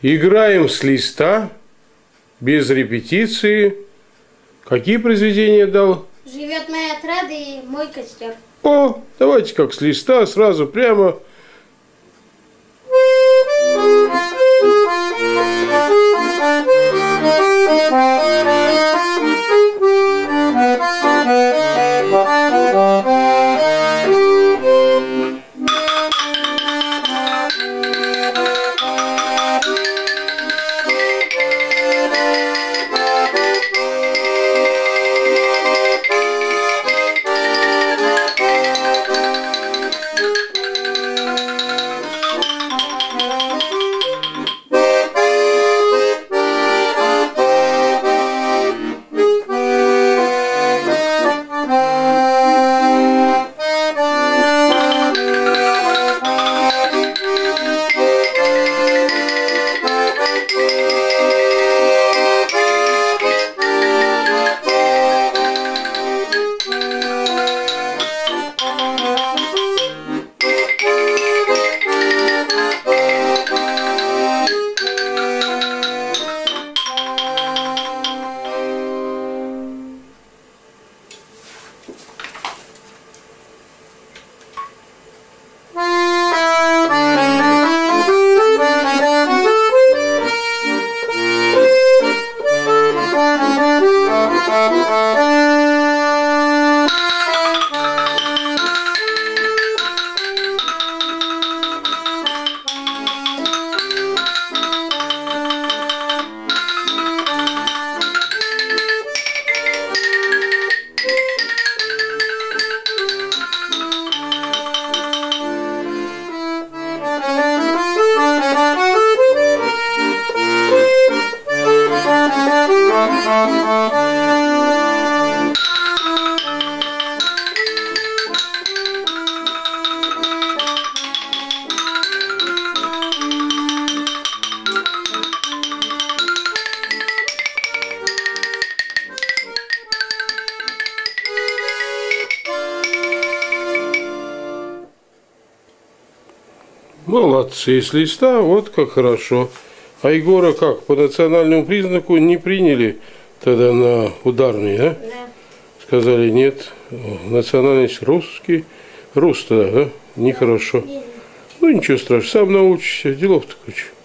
Играем с листа, без репетиции. Какие произведения дал? «Живет моя отрада» и «Мой костер». О, давайте как с листа, сразу прямо. Молодцы, с листа, вот как хорошо. А Егора как, по национальному признаку не приняли тогда на ударный, да? Да. Сказали нет, национальность русский, рус тогда, да? Нехорошо. Ну ничего страшного, сам научишься, делов-то куча.